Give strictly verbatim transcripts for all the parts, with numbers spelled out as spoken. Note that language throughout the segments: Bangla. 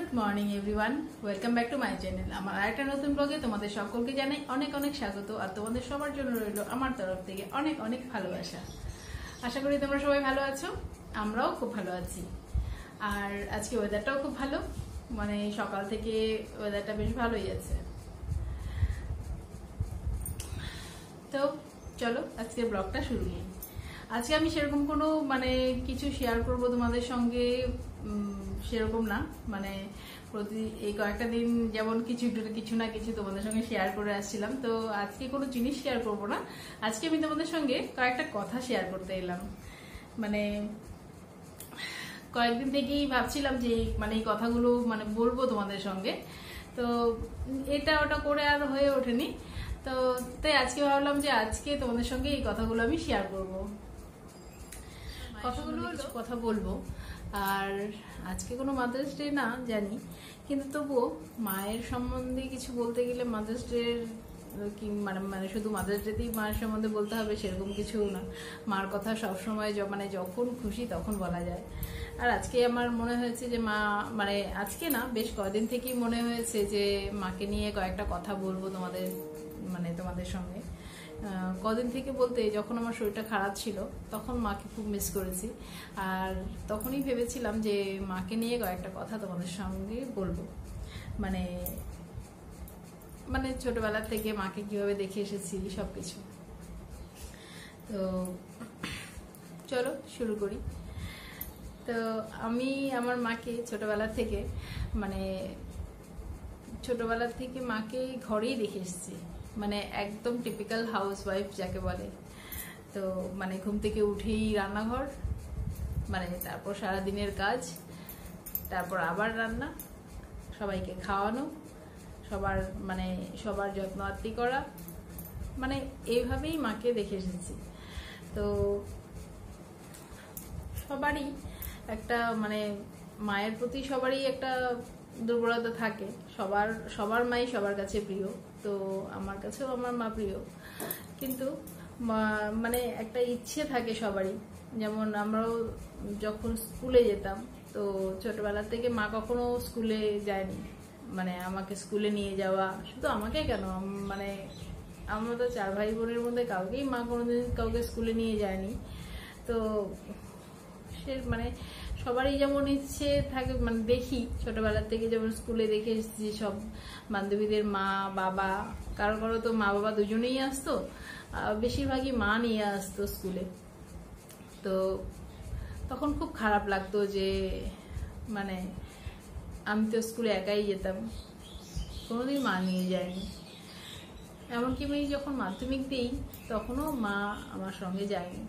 Morning everyone, welcome back to my channel. আমার আরেকটা নতুন ব্লগে তোমাদের সকলকে জানাই অনেক অনেক স্বাগত। আর তোমাদের সবার জন্য রইল আমার তরফ থেকে অনেক অনেক ভালোবাসা। আশা করি তোমরা সবাই ভালো আছো, আমরাও খুব ভালো আছি। আর আজকে ওয়েদারটাও খুব ভালো, মানে সকাল থেকে ওয়েদারটা বেশ ভালোই আছে। তো চলো আজকে ব্লগটা শুরু করি। আজকে আমি সেরকম কোনো মানে কিছু শেয়ার করব তোমাদের সঙ্গে সেরকম না, মানে প্রতি এই কয়েকটা দিন যেমন কিছু কিছু না কিছু তোমাদের সঙ্গে শেয়ার করে আসছিলাম, তো আজকে কোনো জিনিস শেয়ার করব না। আজকে আমি তোমাদের সঙ্গে কয়েকটা কথা শেয়ার করতে এলাম। মানে কয়েকদিন থেকেই ভাবছিলাম যে মানে এই কথাগুলো মানে বলবো তোমাদের সঙ্গে, তো এটা ওটা করে আর হয়ে ওঠেনি। তো তাই আজকে ভাবলাম যে আজকে তোমাদের সঙ্গে এই কথাগুলো আমি শেয়ার করব, কথাগুলো কথা বলবো। আর আজকে কোনো মাদার্স ডে না জানি, কিন্তু তবুও মায়ের সম্বন্ধে কিছু বলতে গেলে মাদার্স ডে কি মানে মানে শুধু মাদার্স ডেতেই মায়ের সম্বন্ধে বলতে হবে সেরকম কিছু না। মার কথা সবসময় মানে যখন খুশি তখন বলা যায়। আর আজকে আমার মনে হয়েছে যে মা মানে আজকে না বেশ কয়েকদিন থেকেই মনে হয়েছে যে মাকে নিয়ে কয়েকটা কথা বলবো তোমাদের মানে তোমাদের সঙ্গে। কদিন থেকে বলতে যখন আমার শরীরটা খারাপ ছিল তখন মাকে খুব মিস করেছি, আর তখনই ভেবেছিলাম যে মাকে নিয়ে কয়েকটা কথা তোমাদের সঙ্গে বলবো। মানে মানে ছোটবেলা থেকে মাকে কিভাবে দেখে এসেছি সবকিছু। তো চলো শুরু করি। তো আমি আমার মাকে ছোটবেলা থেকে মানে ছোটবেলা থেকে মাকে ঘরেই দেখে এসেছি, মানে একদম টিপিক্যাল হাউস ওয়াইফ যাকে বলে। তো মানে ঘুম থেকে উঠেই রান্নাঘর, মানে তারপর সারা দিনের কাজ, তারপর আবার রান্না, সবাইকে খাওয়ানো, সবার মানে সবার যত্ন আত্তি করা, মানে এইভাবেই মাকে দেখে এসেছি। তো সবারই একটা মানে মায়ের প্রতি সবারই একটা দুর্বলতা থাকে, সবার সবার মাই সবার কাছে প্রিয়। তো আমার কাছেও আমার মা প্রিয়, কিন্তু মানে একটা ইচ্ছে থাকে সবারই। যেমন আমরাও যখন স্কুলে যেতাম, তো ছোটবেলা থেকে মা কখনো স্কুলে যায়নি, মানে আমাকে স্কুলে নিয়ে যাওয়া, শুধু আমাকে কেন মানে আমরা তো চার ভাই বোনের মধ্যে কাউকেই মা কোনোদিন কাউকে স্কুলে নিয়ে যায়নি। তো সে মানে সবারই যেমন ইচ্ছে থাকে, মানে দেখি ছোটবেলা থেকে যেমন স্কুলে দেখে এসেছি সব বান্ধবীদের মা বাবা, কারো কারো তো মা বাবা দুজনেই আসতো, বেশিরভাগই মা নিয়ে আসতো স্কুলে। তো তখন খুব খারাপ লাগতো যে মানে আমি তো স্কুলে একাই যেতাম, কোনোদিন মা নিয়ে যায়নি। এমনকি আমি যখন মাধ্যমিক দিই তখনও মা আমার সঙ্গে যায়নি।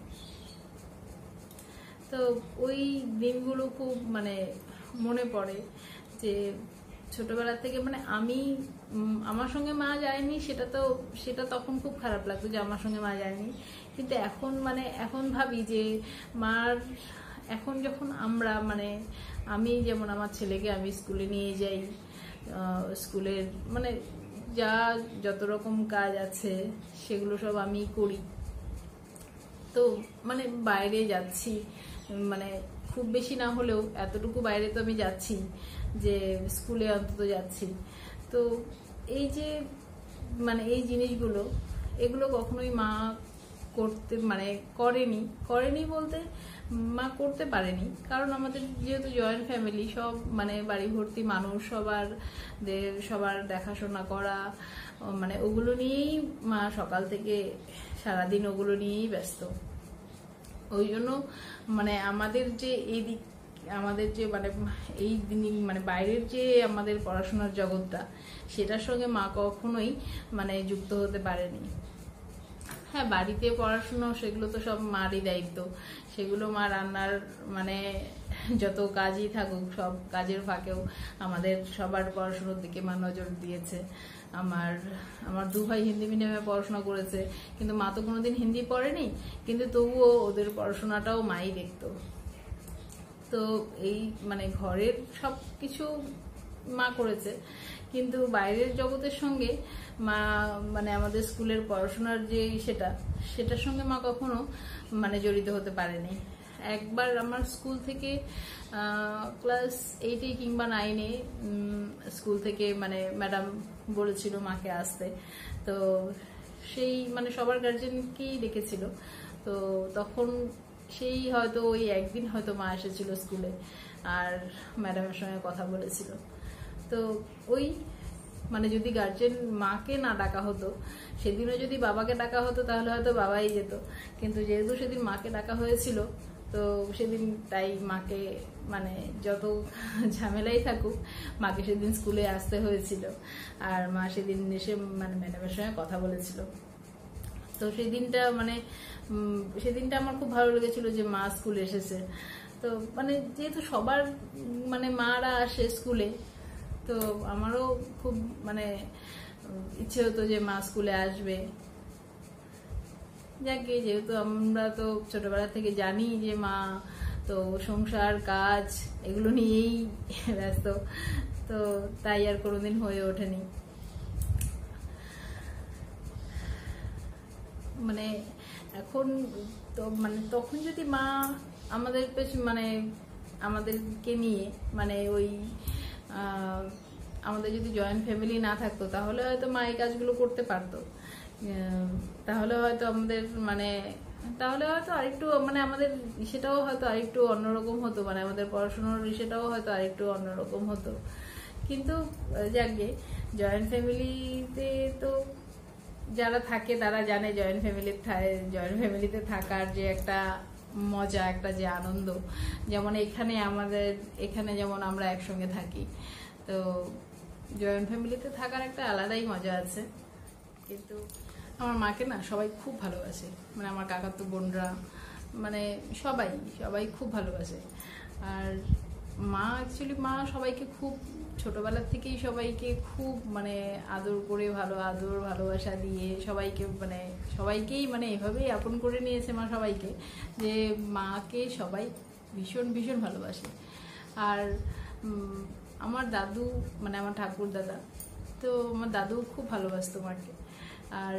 তো ওই দিনগুলো খুব মানে মনে পড়ে যে ছোটবেলা থেকে মানে আমি আমার সঙ্গে মা যায়নি, সেটা তো সেটা তখন খুব খারাপ লাগতো যে আমার সঙ্গে মা যায়নি। কিন্তু এখন মানে এখন ভাবি যে মার এখন যখন আমরা মানে আমি যেমন আমার ছেলেকে আমি স্কুলে নিয়ে যাই, স্কুলের মানে যা যত রকম কাজ আছে সেগুলো সব আমি করি। তো মানে বাইরে যাচ্ছি, মানে খুব বেশি না হলেও এতটুকু বাইরে তো আমি যাচ্ছি যে স্কুলে অন্তত যাচ্ছি। তো এই যে মানে এই জিনিসগুলো এগুলো কখনোই মা করতে মানে করেনি করেনি বলতে মা করতে পারেনি, কারণ আমাদের যেহেতু জয়েন্ট ফ্যামিলি, সব মানে বাড়ি ভর্তি মানুষ, সবার সবার দেখাশোনা করা, মানে ওগুলো নিয়েই মা সকাল থেকে সারাদিন ওগুলো নিয়েই ব্যস্ত। ওই জন্য মানে আমাদের যে এই দিক আমাদের যে মানে এই দিন মানে বাইরের যে আমাদের পড়াশোনার জগৎটা, সেটার সঙ্গে মা কখনোই মানে যুক্ত হতে পারেনি। হ্যাঁ, বাড়িতে পড়াশুনো সেগুলো তো সব মারই দায়িত্ব, সেগুলো মা রান্নার মানে যত কাজই থাকুক সব কাজের ফাঁকেও আমাদের সবার পড়াশুনোর দিকে মা নজর দিয়েছে। আমার আমার দু ভাই হিন্দি মিডিয়ামে পড়াশোনা করেছে, কিন্তু মা তো কোনোদিন হিন্দি পড়েনি, কিন্তু তবুও ওদের পড়াশোনাটাও মাই দেখতো। তো এই মানে ঘরের সব কিছু মা করেছে, কিন্তু বাইরের জগতের সঙ্গে মা মানে আমাদের স্কুলের পড়াশোনার যে সেটা সেটার সঙ্গে মা কখনো মানে জড়িত হতে পারেনি। একবার আমার স্কুল থেকে ক্লাস এইটে কিংবা নাইনে স্কুল থেকে মানে ম্যাডাম বলেছিল মাকে আসতে, তো সেই মানে সবার গার্জেনকেই ডেকেছিল। তো তখন সেই হয়তো ওই একদিন হয়তো মা এসেছিল স্কুলে আর ম্যাডামের সঙ্গে কথা বলেছিল। তো ওই মানে যদি গার্জেন মাকে না ডাকা হতো, সেদিনও যদি বাবাকে ডাকা হতো তাহলে হয়তো বাবাই যেত, কিন্তু যেহেতু সেদিন মাকে ডাকা হয়েছিল তো সেদিন তাই মাকে মানে যত ঝামেলাই থাকুক মাকে সেদিন স্কুলে আসতে হয়েছিল। আর মা সেদিন এসে মানে ম্যাডামের সঙ্গে কথা বলেছিল। তো সেই দিনটা মানে সেদিনটা আমার খুব ভালো লেগেছিল যে মা স্কুলে এসেছে। তো মানে যেহেতু সবার মানে মারা আসে স্কুলে, তো আমারও খুব মানে ইচ্ছে হতো যে মা স্কুলে আসবে। যাকে যেহেতু আমরা তো ছোটবেলা থেকে জানি যে মা তো সংসার কাজ এগুলো নিয়েই ব্যস্ত, তো তাই আর কোনোদিন হয়ে ওঠেনি। মানে এখন তো মানে তখন যদি মা আমাদের মানে আমাদেরকে নিয়ে মানে ওই আমাদের যদি জয়েন্ট ফ্যামিলি না থাকতো তাহলে হয়তো মা এই কাজগুলো করতে পারতো, তাহলে হয়তো আমাদের মানে তাহলে হয়তো আরেকটু মানে আমাদের সেটাও হয়তো আরেকটু অন্যরকম হতো, মানে আমাদের পড়াশোনার সেটাও হয়তো আরেকটু অন্যরকম হতো। কিন্তু যাকে জয়েন্ট ফ্যামিলিতে তো যারা থাকে তারা জানে জয়েন্ট ফ্যামিলির জয়েন্ট ফ্যামিলিতে থাকার যে একটা মজা, একটা যে আনন্দ। যেমন এখানে আমাদের এখানে যেমন আমরা একসঙ্গে থাকি, তো জয়েন্ট ফ্যামিলিতে থাকার একটা আলাদাই মজা আছে। কিন্তু আমার মাকে না সবাই খুব ভালোবাসে, মানে আমার কাকাতো বোনরা মানে সবাই সবাই খুব ভালোবাসে। আর মা অ্যাকচুয়ালি মা সবাইকে খুব ছোটবেলার থেকেই সবাইকে খুব মানে আদর করে ভালো আদর ভালোবাসা দিয়ে সবাইকে মানে সবাইকেই মানে এভাবেই আপন করে নিয়েছে মা সবাইকে, যে মাকে সবাই ভীষণ ভীষণ ভালোবাসে। আর আমার দাদু মানে আমার ঠাকুর দাদা, তো আমার দাদু খুব ভালোবাসতো মাকে। আর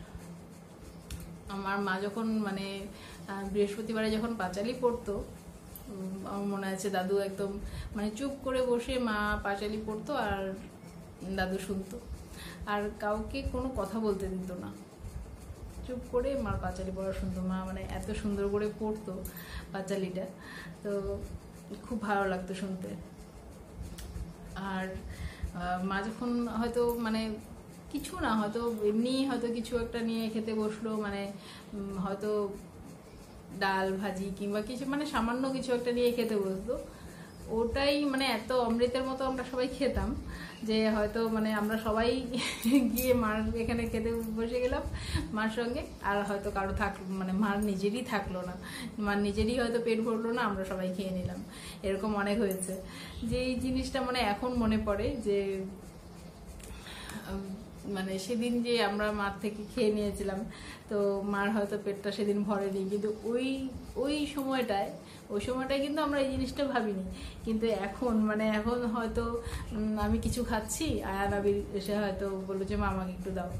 আমার মা যখন মানে বৃহস্পতিবারে যখন পাঁচালি পড়তো, আমার মনে আছে দাদু একদম মানে চুপ করে বসে মা পাঁচালি পড়তো আর দাদু শুনতো, আর কাউকে কোনো কথা বলতে দিত না, চুপ করে মার পাঁচালি পড়া শুনতো। মা মানে এত সুন্দর করে পড়তো পাঁচালিটা, তো খুব ভালো লাগতো শুনতে। আর মা যখন হয়তো মানে কিছু না হয়তো এমনি হয়তো কিছু একটা নিয়ে খেতে বসলো, মানে হয়তো ডাল ভাজি কিংবা কিছু মানে সামান্য কিছু একটা নিয়ে খেতে বসতো, ওটাই মানে এত অমৃতের মতো আমরা সবাই খেতাম যে হয়তো মানে আমরা সবাই গিয়ে মার এখানে খেতে বসে গেলাম মার সঙ্গে, আর হয়তো কারো থাকলো মানে মার নিজেরই থাকলো না, মার নিজেরই হয়তো পেট ভরলো না, আমরা সবাই খেয়ে নিলাম। এরকম অনেক হয়েছে। যে এই জিনিসটা মানে এখন মনে পড়ে যে মানে সেদিন যে আমরা মার থেকে খেয়ে নিয়েছিলাম, তো মার হয়তো পেটটা সেদিন ভরেনি, কিন্তু ওই ওই সময়টায় ওই সময়টায় কিন্তু আমরা এই জিনিসটা ভাবিনি। কিন্তু এখন মানে এখন হয়তো আমি কিছু খাচ্ছি, আয়ান আবির এসে হয়তো বললো যে মা আমাকে একটু দাও।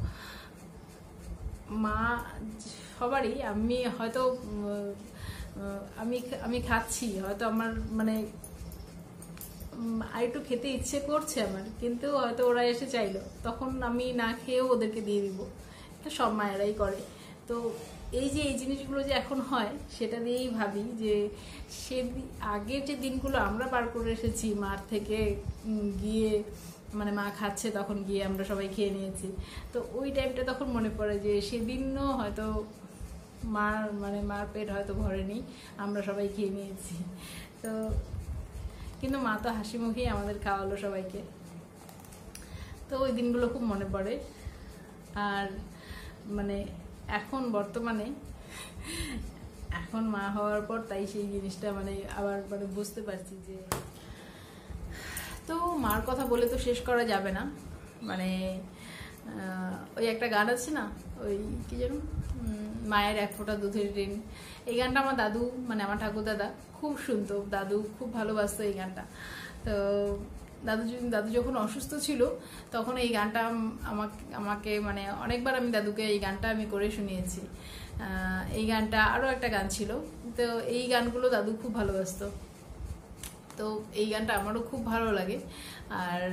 মা সবারই আমি হয়তো আমি আমি খাচ্ছি হয়তো আমার মানে আর একটু খেতে ইচ্ছে করছে আমার, কিন্তু হয়তো ওরা এসে চাইলো, তখন আমি না খেয়েও ওদেরকে দিয়ে দিব, এটা সব মায়েরাই করে। তো এই যে এই জিনিসগুলো যে এখন হয় সেটা দিয়েই ভাবি যে সে আগের যে দিনগুলো আমরা পার করে এসেছি মার থেকে গিয়ে মানে মা খাচ্ছে তখন গিয়ে আমরা সবাই খেয়ে নিয়েছি, তো ওই টাইমটা তখন মনে পড়ে যে সেদিনও হয়তো মার মানে মার পেট হয়তো ভরেনি, আমরা সবাই খেয়ে নিয়েছি। তো কিন্তু মা তো হাসি মুখেই আমাদের খাওয়ালো সবাইকে, তো ওই দিনগুলো খুব মনে পড়ে। আর মানে এখন বর্তমানে এখন মা হওয়ার পর তাই সেই জিনিসটা মানে আবার মানে বুঝতে পারছি যে, তো মার কথা বলে তো শেষ করা যাবে না। মানে ওই একটা গান আছে না, ওই কি যেন মায়ের এক ফোঁটা দুধের ঋণ, এই গানটা আমার দাদু মানে আমার ঠাকুর দাদা খুব শুনতো, দাদু খুব ভালোবাসতো এই গানটা। তো দাদু দাদু যখন অসুস্থ ছিল তখন এই গানটা আমাকে আমাকে মানে অনেকবার আমি দাদুকে এই গানটা আমি করে শুনিয়েছি। এই গানটা, আরও একটা গান ছিল। তো এই গানগুলো দাদু খুব ভালোবাসতো, তো এই গানটা আমারও খুব ভালো লাগে। আর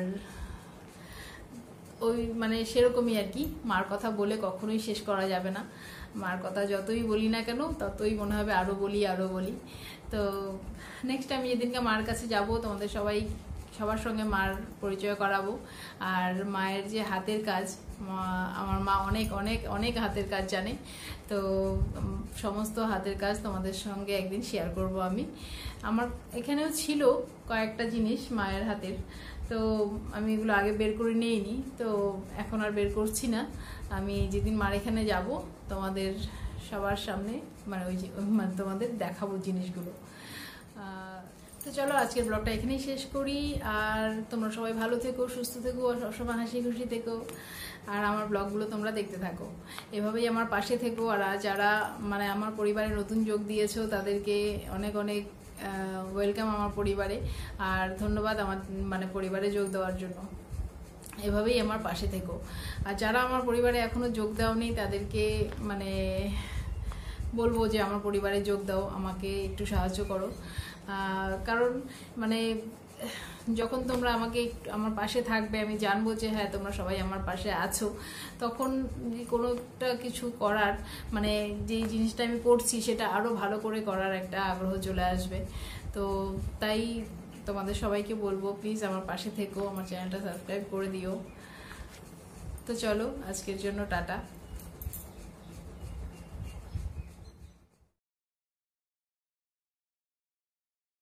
ওই মানে সেরকমই আর কি, মার কথা বলে কখনোই শেষ করা যাবে না। মার কথা যতই বলি না কেন ততই মনে হবে আরও বলি আরও বলি। তো নেক্সট আমি যেদিনকে মার কাছে যাব তোমাদের সবাই সবার সঙ্গে মার পরিচয় করাবো। আর মায়ের যে হাতের কাজ, আমার মা অনেক অনেক অনেক হাতের কাজ জানে, তো সমস্ত হাতের কাজ তোমাদের সঙ্গে একদিন শেয়ার করব আমি। আমার এখানেও ছিল কয়েকটা জিনিস মায়ের হাতের, তো আমি এগুলো আগে বের করে নিইনি, তো এখন আর বের করছি না। আমি যেদিন মার এখানে যাব তোমাদের সবার সামনে মানে ওই মানে তোমাদের দেখাবো জিনিসগুলো। তো চলো আজকের ব্লগটা এখানেই শেষ করি। আর তোমরা সবাই ভালো থেকো, সুস্থ থেকো, আর সবসময় হাসি খুশি থেকো। আর আমার ব্লগগুলো তোমরা দেখতে থাকো, এভাবেই আমার পাশে থেকো। আর যারা মানে আমার পরিবারে নতুন যোগ দিয়েছো তাদেরকে অনেক অনেক ওয়েলকাম আমার পরিবারে, আর ধন্যবাদ আমার মানে পরিবারে যোগ দেওয়ার জন্য। এভাবেই আমার পাশে থেকো। আর যারা আমার পরিবারে এখনো যোগ দেওনি তাদেরকে মানে বলবো যে আমার পরিবারে যোগ দাও, আমাকে একটু সাহায্য করো। কারণ মানে যখন তোমরা আমাকে আমার পাশে থাকবে, আমি জানবো যে হ্যাঁ তোমরা সবাই আমার পাশে আছো, তখন কোনোটা কিছু করার মানে যে জিনিসটা আমি করছি সেটা আরও ভালো করে করার একটা আগ্রহ চলে আসবে। তো তাই তোমাদের সবাইকে বলবো প্লিজ আমার পাশে থেকো, আমার চ্যানেলটা সাবস্ক্রাইব করে দিও। তো চলো আজকের জন্য টাটা।